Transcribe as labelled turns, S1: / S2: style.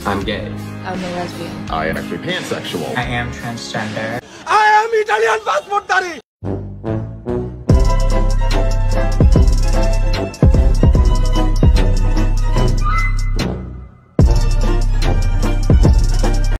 S1: I'm gay.
S2: I'm a lesbian.
S3: I am actually pansexual.
S4: I am transgender.
S5: I am Italian passport dhari.